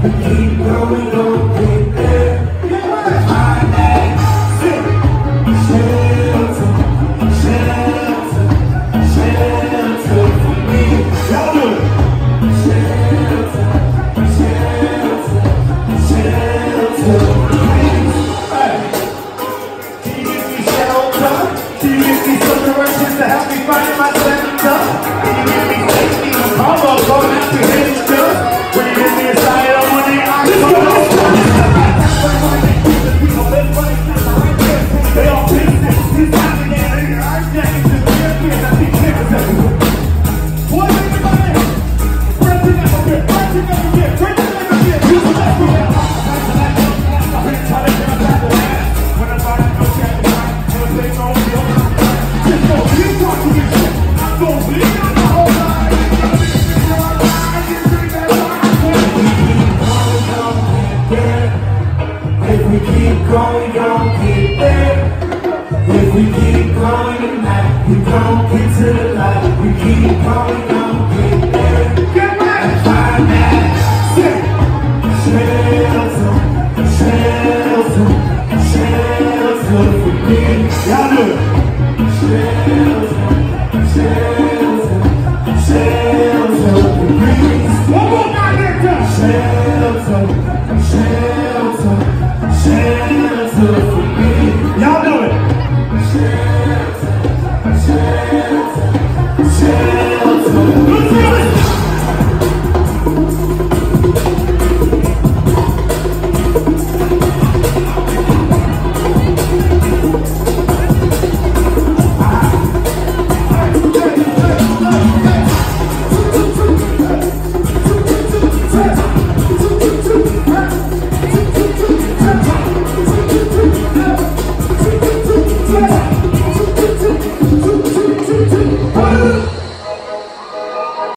We keep going, gon' get there. Find that shelter, shelter, shelter for me. Y'all do it. Shelter, shelter, shelter for me. Hey, can you give me shelter? Can you give me some directions to help me find my center? Can you give me safety? I'm going after his stuff. When you give me a side, I want the eyes. They all business. This time of day, I'm getting to the champions. I see cameras everywhere. What is everybody? Breaking up a bit, breaking up a bit, breaking up a bit. You can let me out. I've been trying to get a back of that. When I find no chat, I'm going to take on the other. Just go, you talk to me. I'm going to leave on the whole line. If we keep going, gon' get there. If we keep going tonight, we gon' get to the light. We keep going, gon' get there. Get back! Find that shelter, shelter, shelter for me. Y'all do it. Shelter, shelter, shelter for me. One more night there, shelter, shelter, shelter.